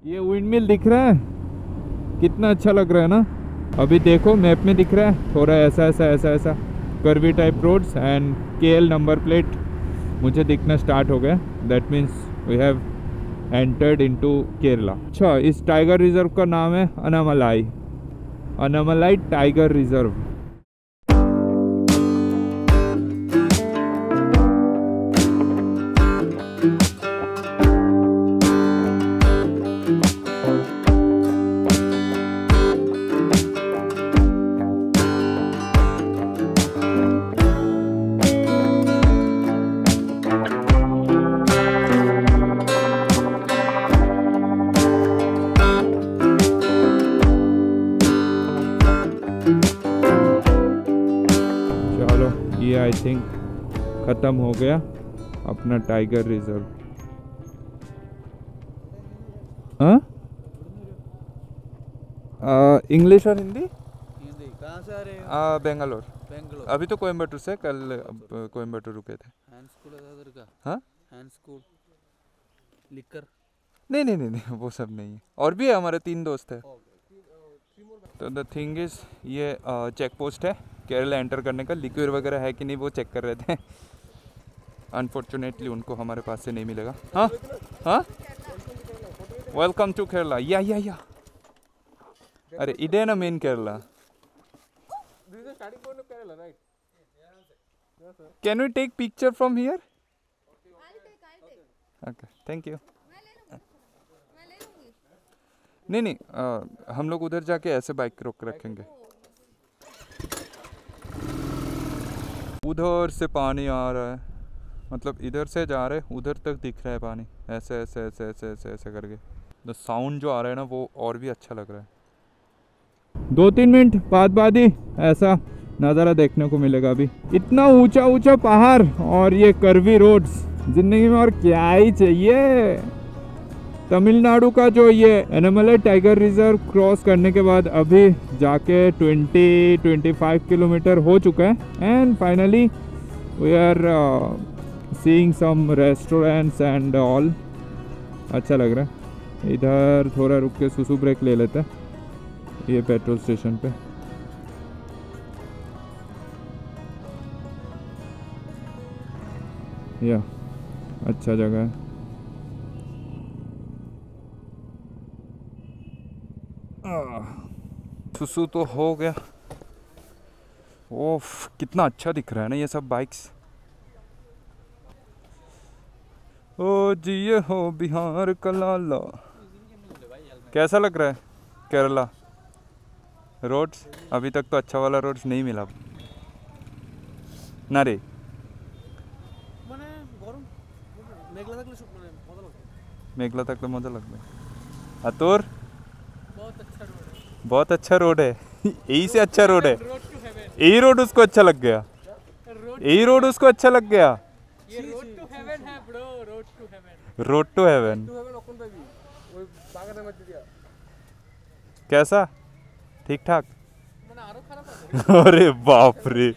ये wind mill दिख रहा है, कितना अच्छा लग रहा है ना। अभी देखो मैप में दिख रहा है थोड़ा ऐसा ऐसा ऐसा ऐसा curvy type roads and KL number plate मुझे दिखना स्टार्ट हो गया। That means we have entered into Kerala. अच्छा, इस टाइगर रिजर्व का नाम है Anamalai, Anamalai tiger reserve. I think ख़त्म हो गया अपना टाइगर रिजर्व। इंग्लिश और हिंदी? हिंदी। कहाँ से आ रहे हो? बेंगलोर। बेंगलोर। अभी तो कोयम्बटूर से, कल कोयम्बटूर रुके थे। हैंड स्कूल है का? हाँ, हैंड स्कूल लिकर? नहीं नहीं नहीं नहीं, वो सब नहीं है। और भी है, हमारे 3 दोस्त हैं। तो द थिंग इज ये चेक पोस्ट है केरला एंटर करने का। लिक्विड वगैरह है कि नहीं वो चेक कर रहे थे। अनफॉर्चुनेटली उनको हमारे पास से नहीं मिलेगा। हाँ हाँ, वेलकम टू केरला। या अरे इडे ना main Kerala. Can we take picture from here? Okay, thank you. नहीं, हम लोग उधर जाके ऐसे बाइक रोक रखेंगे। उधर से पानी आ रहा है, मतलब इधर से जा रहे उधर तक दिख रहा है पानी, ऐसे ऐसे ऐसे ऐसे ऐसे ऐसे करके। तो साउंड जो आ रहा है ना वो और भी अच्छा लग रहा है। 2-3 मिनट बाद ही ऐसा नज़ारा देखने को मिलेगा। अभी इतना ऊंचा ऊंचा पहाड़ और ये कर्वी रोड्स, जिंदगी में और क्या ही चाहिए। तमिलनाडु का जो ये एनामलाई टाइगर रिजर्व क्रॉस करने के बाद अभी जाके 20-25 किलोमीटर हो चुका है। And finally we are seeing some restaurants and all. अच्छा लग रहा है। इधर थोड़ा रुक के सुसु ब्रेक ले लेते हैं ये पेट्रोल स्टेशन पे। या अच्छा जगह है। सुसु तो हो गया। ओफ, कितना अच्छा दिख रहा है ना ये सब बाइक्स। ओ जी ये हो बिहार का लाला। कैसा लग रहा है केरला रोड्स? अभी तक तो अच्छा वाला रोड्स नहीं मिला ना रे। मेघला तक तो मजा लगता है। अतुर बहुत अच्छा रोड है। यही से अच्छा रोड है। यही रोड उसको अच्छा लग गया। यही रोड उसको अच्छा लग गया। ये रोड टू हेवन है bro, road to heaven. Road to heaven. कैसा? ठीक ठाक? अरे बाप रे।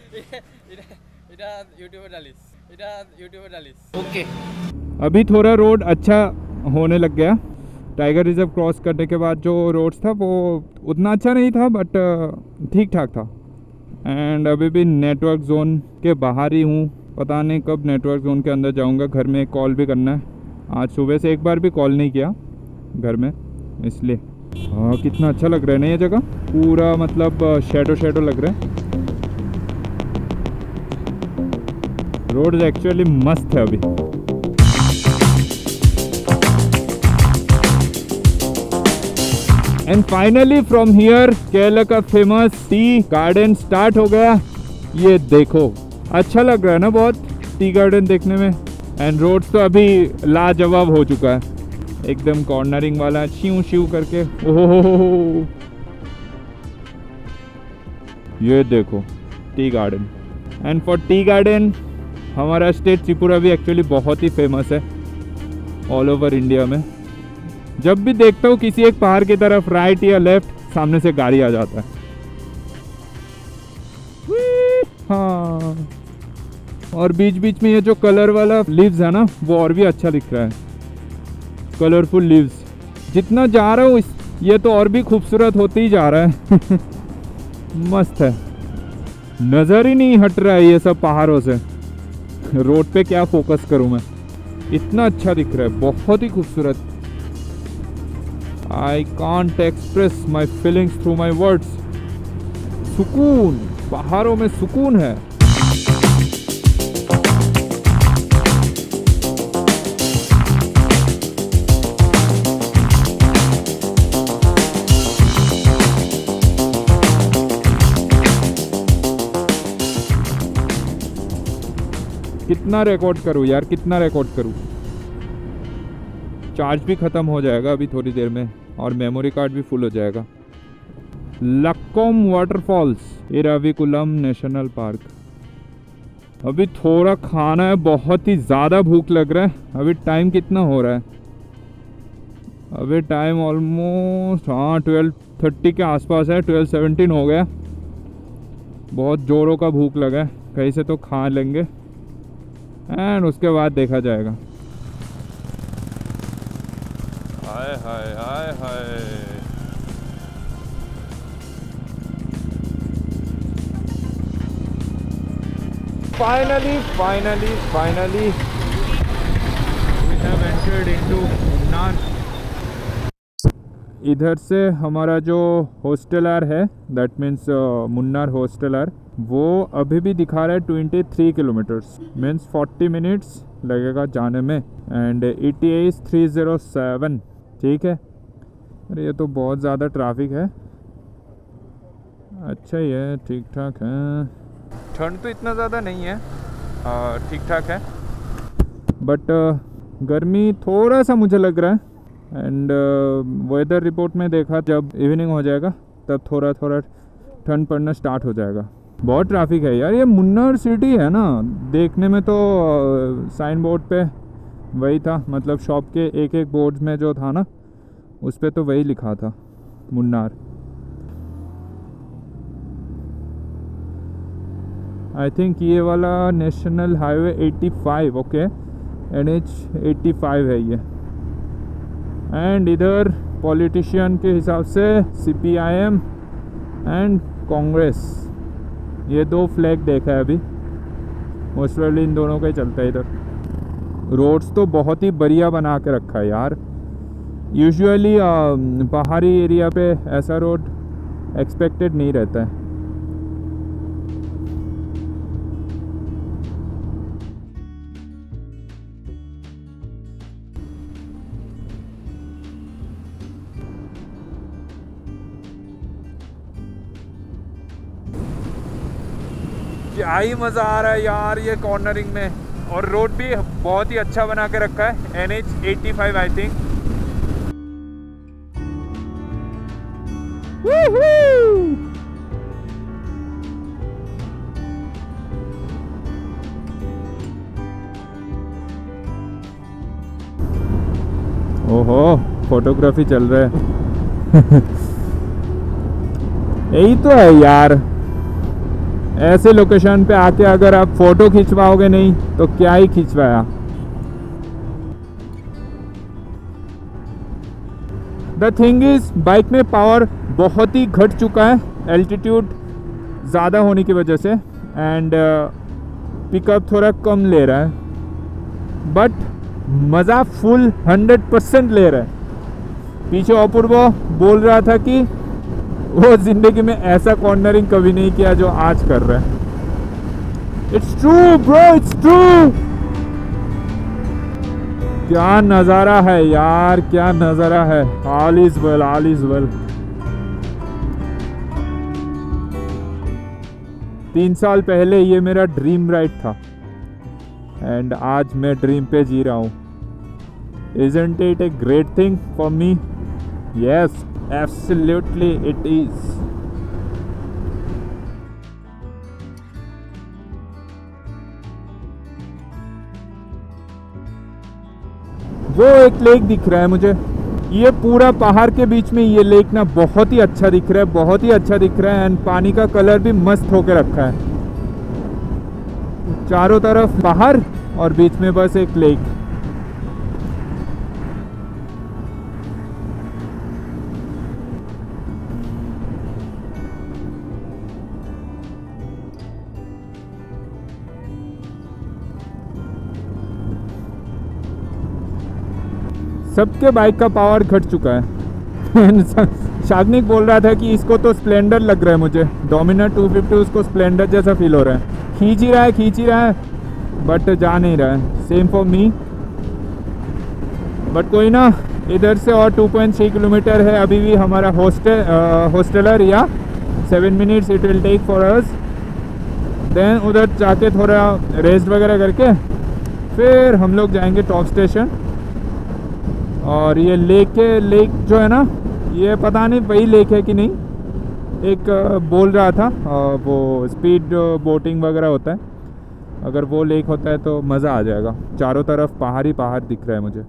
ओके, अभी थोड़ा रोड अच्छा होने लग गया। टाइगर रिजर्व क्रॉस करने के बाद जो रोड्स था वो उतना अच्छा नहीं था, बट ठीक ठाक था। एंड अभी भी नेटवर्क जोन के बाहर ही हूँ। पता नहीं कब नेटवर्क जोन के अंदर जाऊँगा। घर में कॉल भी करना है। आज सुबह से एक बार भी कॉल नहीं किया घर में, इसलिए। हाँ, कितना अच्छा लग रहा है ना ये जगह। पूरा मतलब शेडो लग रहा है। रोड एक्चुअली मस्त है अभी। And finally from here Kerala का फेमस टी गार्डन स्टार्ट हो गया। ये देखो, अच्छा लग रहा है ना बहुत टी गार्डन देखने में। एंड रोड तो अभी लाजवाब हो चुका है, एकदम कॉर्नरिंग वाला, शिव शिव करके। ओहो, ये देखो tea garden. And for tea garden हमारा स्टेट त्रिपुरा भी एक्चुअली बहुत ही फेमस है ऑल ओवर इंडिया में। जब भी देखता हूँ किसी एक पहाड़ की तरफ राइट या लेफ्ट, सामने से गाड़ी आ जाता है। हाँ, और बीच बीच में ये जो कलर वाला लीव्स है ना वो और भी अच्छा दिख रहा है। कलरफुल लीव्स जितना जा रहा हूँ ये तो और भी खूबसूरत होते ही जा रहा है। मस्त है, नज़र ही नहीं हट रहा है ये सब पहाड़ों से। रोड पे क्या फोकस करूँ मैं, इतना अच्छा दिख रहा है, बहुत ही खूबसूरत। I can't express my feelings through my words. सुकून, पहाड़ों में सुकून है। कितना रिकॉर्ड करूँ यार, कितना रिकॉर्ड करूँ। चार्ज भी ख़त्म हो जाएगा अभी थोड़ी देर में और मेमोरी कार्ड भी फुल हो जाएगा। Lakkom waterfalls, Eravikulam national park. अभी थोड़ा खाना है, बहुत ही ज़्यादा भूख लग रहा है। अभी टाइम कितना हो रहा है? अभी टाइम ऑलमोस्ट 12:30 के आसपास है, 12:17 हो गया। बहुत जोरों का भूख लगा है, कहीं से तो खा लेंगे एंड उसके बाद देखा जाएगा। Hi hi hi hi, finally we have entered into Munnar. इधर से हमारा जो हॉस्टेलर है, दैट मीन्स मुन्नार हॉस्टेलर, वो अभी भी दिखा रहा है 23 किलोमीटर्स, मीन्स 40 मिनट्स लगेगा जाने में। And ETA is 307। ठीक है, अरे ये तो बहुत ज़्यादा ट्रैफिक है। अच्छा ही है, ठीक ठाक है। ठंड तो इतना ज़्यादा नहीं है, ठीक ठाक है, बट गर्मी थोड़ा सा मुझे लग रहा है। एंड वेदर रिपोर्ट में देखा जब इवनिंग हो जाएगा तब थोड़ा थोड़ा ठंड पड़ना स्टार्ट हो जाएगा। बहुत ट्रैफिक है यार। ये मुन्नार सिटी है ना, देखने में तो साइन बोर्ड पे वही था, मतलब शॉप के एक एक बोर्ड में जो था ना उस पे तो वही लिखा था मुन्नार। आई थिंक ये वाला नेशनल हाईवे 85, ओके, NH 85 है ये। एंड इधर पॉलिटिशियन के हिसाब से CPIM एंड कांग्रेस, ये दो फ्लैग देखा है अभी। मोस्ट प्रोबेबली इन दोनों का ही चलता है इधर। रोड्स तो बहुत ही बढ़िया बना के रखा है यार। यूजुअली पहाड़ी एरिया पे ऐसा रोड एक्सपेक्टेड नहीं रहता है। क्या ही मज़ा आ रहा है यार ये कॉर्नरिंग में। और रोड भी बहुत ही अच्छा बना के रखा है, NH 85 आई थिंक। ओहो, फोटोग्राफी चल रहा है। यही तो है यार, ऐसे लोकेशन पे आके अगर आप फोटो खिंचवाओगे नहीं तो क्या ही खिंचवाया। द थिंग इज, बाइक में पावर बहुत ही घट चुका है एल्टीट्यूड ज़्यादा होने की वजह से, एंड पिकअप थोड़ा कम ले रहा है, बट मज़ा फुल 100% ले रहा है। पीछे अपूर्व बोल रहा था कि वो जिंदगी में ऐसा कॉर्नरिंग कभी नहीं किया जो आज कर रहा है। It's true bro, it's true. क्या नज़ारा है यार, क्या नज़ारा है। All is well, all is well. 3 साल पहले ये मेरा ड्रीम राइड था एंड आज मैं ड्रीम पे जी रहा हूँ। Isn't it a great thing for me? Yes, absolutely it is. वो एक लेक दिख रहा है मुझे, ये पूरा पहाड़ के बीच में ये लेक ना बहुत ही अच्छा दिख रहा है, बहुत ही अच्छा दिख रहा है। एंड पानी का कलर भी मस्त होके रखा है। चारों तरफ पहाड़ और बीच में बस एक लेक। सबके बाइक का पावर घट चुका है। शाग्निक बोल रहा था कि इसको तो स्प्लेंडर लग रहा है, मुझे डोमिनर 250 उसको स्प्लेंडर जैसा फील हो रहा है। खींच ही रहा है बट जा नहीं रहा है। सेम फॉर मी, बट कोई ना, इधर से और 2.3 किलोमीटर है अभी भी हमारा हॉस्टलर या 7 minutes it will take for us. Then उधर जाके थोड़ा रेस्ट वगैरह करके फिर हम लोग जाएंगे टॉप स्टेशन। और ये लेक जो है ना, ये पता नहीं वही लेक है कि नहीं, एक बोल रहा था वो स्पीड बोटिंग वगैरह होता है। अगर वो लेक होता है तो मज़ा आ जाएगा। चारों तरफ पहाड़ ही पहाड़ दिख रहा है मुझे।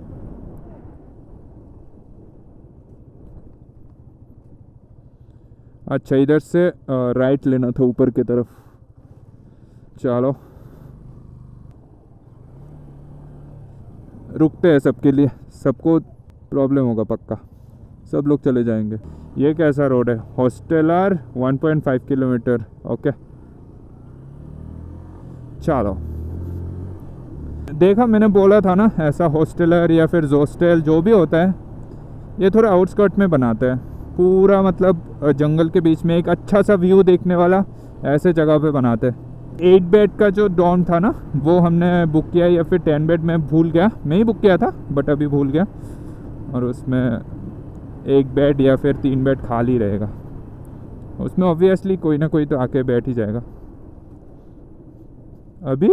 अच्छा, इधर से राइट लेना था ऊपर की तरफ। चलो रुकते हैं सबके लिए, सबको प्रॉब्लम होगा पक्का, सब लोग चले जाएंगे। ये कैसा रोड है? Hosteller 1.5 kilometre. ओके चलो, देखा मैंने बोला था ना, ऐसा हॉस्टलर या फिर जोस्टेल जो भी होता है ये थोड़ा आउटस्कर्ट में बनाते हैं। पूरा मतलब जंगल के बीच में एक अच्छा सा व्यू देखने वाला ऐसे जगह पे बनाते हैं। 8 बेड का जो डॉर्म था ना वो हमने बुक किया, या फिर 10 बेड में भूल गया, मैं ही बुक किया था बट अभी भूल गया। और उसमें 1 बेड या फिर 3 बेड खाली रहेगा, उसमें ऑब्वियसली कोई ना कोई तो आके बैठ ही जाएगा। अभी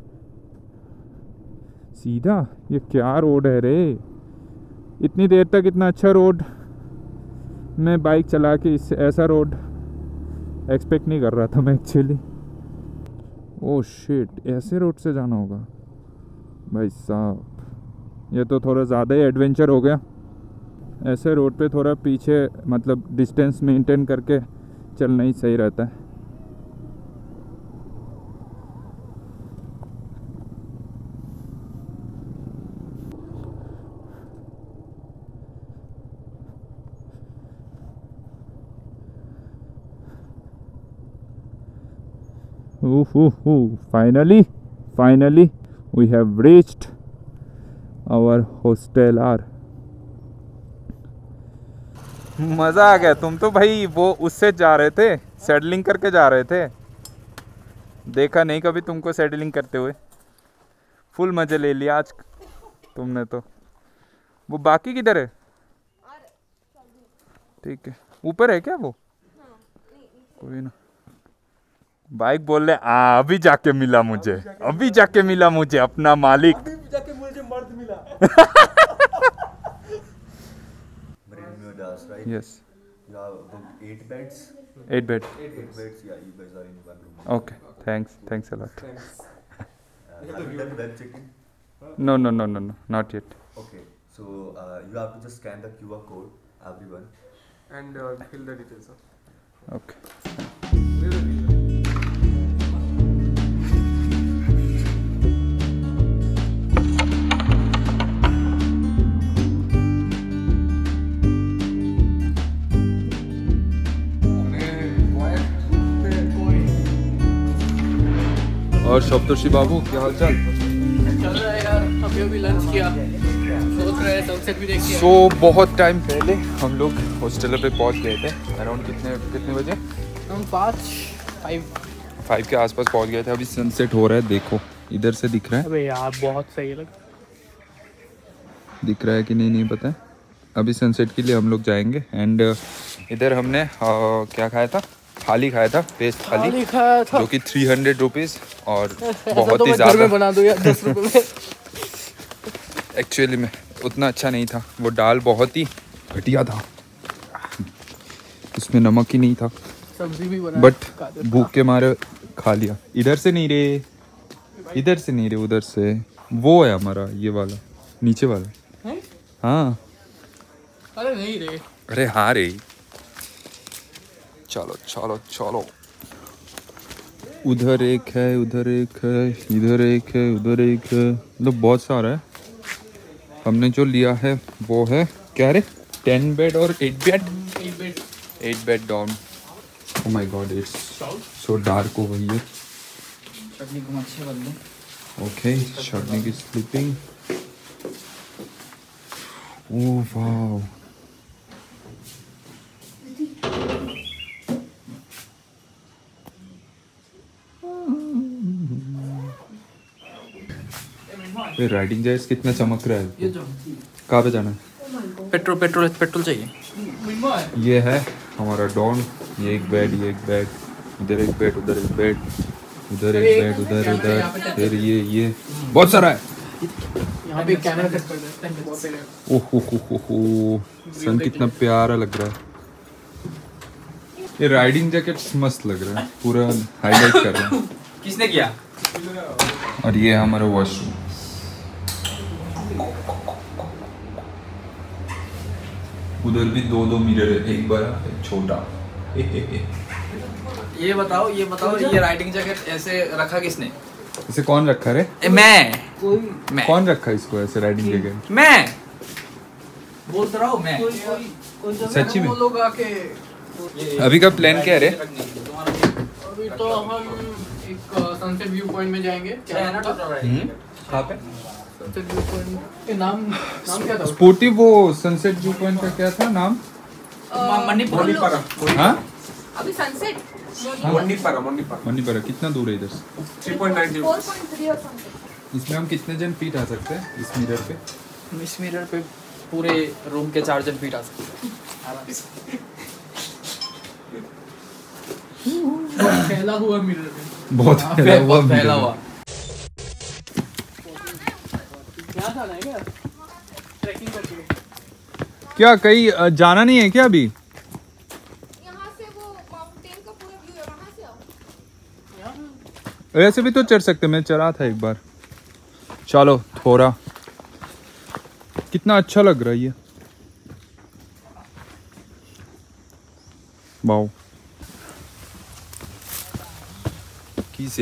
सीधा ये क्या रोड है रे? इतनी देर तक इतना अच्छा रोड मैं बाइक चला के इससे ऐसा रोड एक्सपेक्ट नहीं कर रहा था मैं एक्चुअली। ओह शिट, ऐसे रोड से जाना होगा भाई साहब, ये तो थोड़ा ज़्यादा ही एडवेंचर हो गया। ऐसे रोड पे थोड़ा पीछे मतलब डिस्टेंस मेंटेन करके चलना ही सही रहता है। Finally we have reached our hostel. मज़ा आ गया। तुम तो भाई वो उससे जा रहे थे, सेडलिंग करके जा रहे थे, देखा नहीं कभी तुमको सेडलिंग करते हुए। फुल मज़े ले लिया आज तुमने तो। वो बाकी किधर है? ठीक है, ऊपर है क्या वो? कोई ना। बाइक बोल रहे अभी जाके मिला मुझे, अभी जाके मिला मुझे अपना मालिक। अभी जाके मुझे मर्द मिला। Right? Yes. You have booked 8 beds. 8 bed. 8 beds. Yeah, you guys are in one room. Okay. Thanks a lot. Have you done web check-in? No, not yet. Okay. So you have to just scan the QR code, everyone, And fill the details. Okay. और सप्तर्षि बाबू क्या हाल चाल? चल रहा है यार, अभी lunch किया, सोच रहे हैं सनसेट भी देखिए। सो बहुत टाइम पहले हम लोग हॉस्टल पे पहुंच गए थे। अराउंड कितने बजे? हम 5 के आसपास पहुंच गए थे। अभी सनसेट हो रहा है, देखो इधर से दिख रहा है। अबे यार बहुत सही लग दिख रहा है कि नहीं पता है। अभी सनसेट के लिए हम लोग जाएंगे। एंड इधर हमने क्या खाया था? थाली खाया था, वेज थाली खाया था, जो कि 300 रुपीज़ और बहुत तो ही मैं घर ज़्यादा में बना दूँ यार 10 रुपये में। एक्चुअली में उतना अच्छा नहीं था, वो दाल बहुत ही घटिया था, उसमें नमक ही नहीं था। सब्जी भी बना, बट भूख के मारे खा लिया। इधर से नहीं रे, उधर से। वो है हमारा ये वाला, नीचे वाला। हाँ अरे नहीं रे, अरे हाँ रे। चलो उधर एक है, इधर एक है, मतलब बहुत सारा है। हमने जो लिया है वो है क्या रे? 10 बेड और 8 bed dorm. Oh my god, it's so dark over here. Chutney को अच्छे कर दो। ओके, चटनी की स्लीपिंग। ओह वाव, ये राइडिंग जैस कितना चमक रहा है। ये जो कहाँ पे जाना है? पेट्रोल चाहिए। ये है हमारा डॉन। ये एक बेड, ये एक बेड, इधर एक बेड, उधर एक बेड, उधर एक बेड, उधर फिर ये बहुत सारा है। यहाँ पे कैमरा सेट कर देते हैं। ओहो, सन कितना प्यारा लग रहा है। ये राइडिंग जैकेट मस्त लग रहा है, पूरा हाईलाइट कर रहा है। किसने किया? और ये है हमारा वॉशरूम। उधर भी दो मिरर है, एक बड़ा एक छोटा। ये बताओ ये राइडिंग जैकेट ऐसे रखा किसने? इसे कौन रखा रे? मैं कौन रखा इसको ऐसे राइडिंग जैकेट? मैं बोल रहा हूँ मैं। सच्ची में? वो लोग आके अभी का प्लान क्या है रे? अभी तो हम एक सनसेट व्यू पॉइंट में जाएंगे। कहाँ पे? सनसेट व्यू पॉइंट के नाम क्या था? स्पोर्टिव, वो सनसेट व्यू पॉइंट का क्या था नाम? मणिपुर। हाँ अभी सनसेट मणिपुर। कितना दूर है इधर से? 4.3 और समथिंग। इसमें हम कितने जन फीट आ सकते हैं इस मिरर पे? इस मिरर पे पूरे रूम के 4 जन फीट आ सकते हैं। फैला हुआ मिरर है। बहुत फैला हुआ। क्या था ना क्या? ट्रैकिंग करके। क्या कहीं जाना नहीं है क्या अभी? यहाँ से वो माउंटेन का पूरा व्यू है, वहाँ से आओ। ऐसे भी तो चढ़ सकते, मैं चढ़ा था एक बार। चलो थोड़ा, कितना अच्छा लग रहा है ये। वाओ, किसे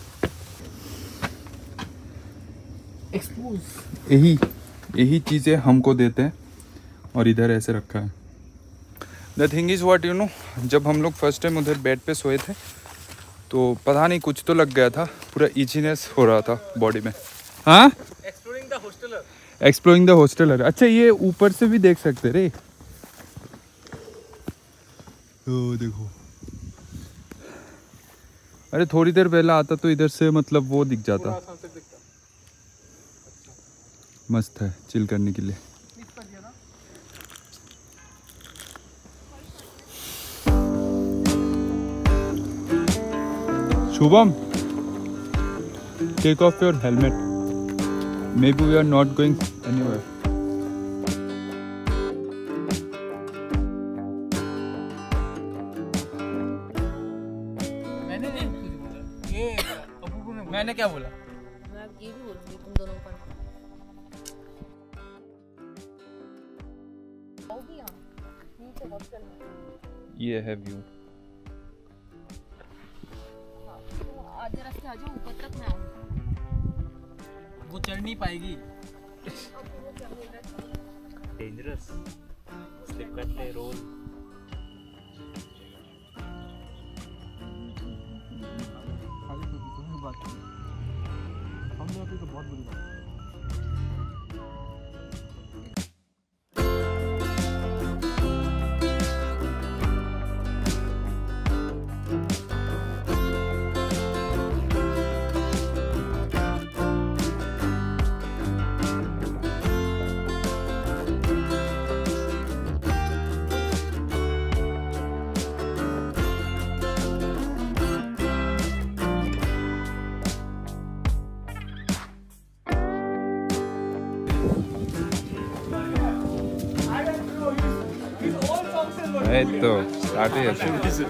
एक्सपोज। यही चीज़ें हमको देते हैं और इधर ऐसे रखा है। The thing is what you know, जब हम लोग फर्स्ट टाइम उधर बेड पे सोए थे तो पता नहीं कुछ तो लग गया था, पूरा इचीनेस हो रहा था बॉडी में। हाँ, एक्सप्लोरिंग द हॉस्टलर। अच्छा, ये ऊपर से भी देख सकते रे। तो देखो, अरे थोड़ी देर पहले आता तो इधर से मतलब वो दिख जाता। मस्त है चिल करने के लिए। Shubham, take off your helmet. Maybe we are not going anywhere. मैंने नहीं कुछ बोला। ये अबू ने, मैंने क्या बोला? मैं ये भी बोल रही हूँ तुम दोनों पर। आओगी यहाँ नीचे हॉस्टल में। ये है व्यू। आधे रास्ते आ जाओ, ऊपर तक मैं आऊँगी। वो चढ़ नहीं पाएगी। डेंजरस, स्लिप करते रोल। तो स्टार्ट ही ऐसे।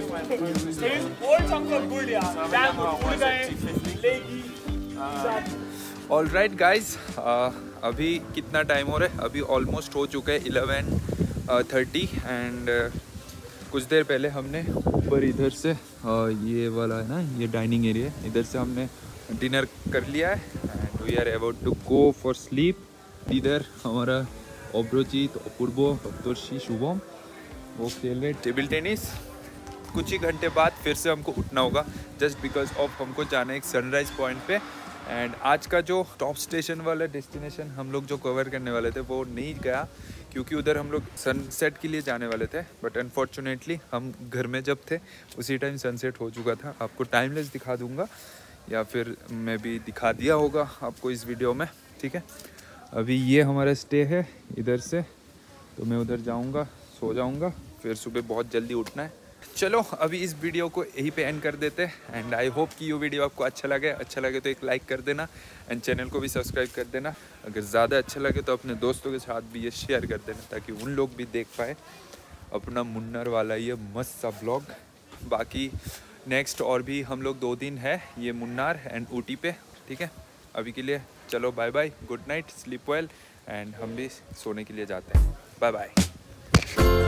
ऑल राइट गाइज, अभी कितना टाइम हो रहा है? अभी ऑलमोस्ट हो चुका है 11:30 एंड कुछ देर पहले हमने ऊपर इधर से ये वाला है ना, ये डाइनिंग एरिया, इधर से हमने डिनर कर लिया है and we are about to go for sleep. इधर हमारा अब्रोजीत, अपूर्वो, अब्दुर्शी, शुभम वो खेल रहे टेबल टेनिस। कुछ ही घंटे बाद फिर से हमको उठना होगा जस्ट बिकॉज ऑफ हमको जाना है एक सनराइज़ पॉइंट पे। एंड आज का जो टॉप स्टेशन वाला डेस्टिनेशन हम लोग जो कवर करने वाले थे वो नहीं गया क्योंकि उधर हम लोग सनसेट के लिए जाने वाले थे, बट अनफॉर्चुनेटली हम घर में जब थे उसी टाइम सनसेट हो चुका था। आपको टाइमलेस दिखा दूंगा या फिर मैं भी दिखा दिया होगा आपको इस वीडियो में, ठीक है। अभी ये हमारा स्टे है इधर से, तो मैं उधर जाऊंगा, सो जाऊंगा, फिर सुबह बहुत जल्दी उठना है। चलो अभी इस वीडियो को यहीं पे एंड कर देते हैं एंड आई होप कि ये वीडियो आपको अच्छा लगे तो एक लाइक कर देना एंड चैनल को भी सब्सक्राइब कर देना। अगर ज़्यादा अच्छा लगे तो अपने दोस्तों के साथ भी ये शेयर कर देना ताकि उन लोग भी देख पाए अपना मुन्नार वाला ये मस्त सा ब्लॉग। बाकी नेक्स्ट और भी हम लोग 2 दिन है ये मुन्नार एंड ऊटी पे, ठीक है। अभी के लिए चलो bye bye, good night, sleep well and हम भी सोने के लिए जाते हैं। Bye bye.